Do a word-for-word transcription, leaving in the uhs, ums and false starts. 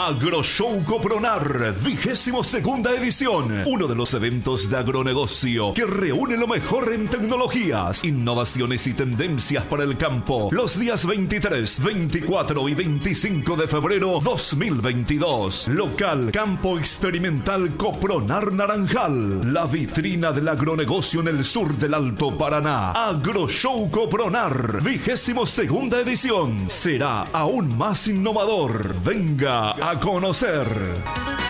AgroShow Copronar, vigésimo segunda edición. Uno de los eventos de agronegocio que reúne lo mejor en tecnologías, innovaciones y tendencias para el campo. Los días veintitrés, veinticuatro y veinticinco de febrero dos mil veintidós. Local Campo Experimental Copronar Naranjal. La vitrina del agronegocio en el sur del Alto Paraná. AgroShow Copronar, vigésimo segunda edición. Será aún más innovador. Venga a conocer.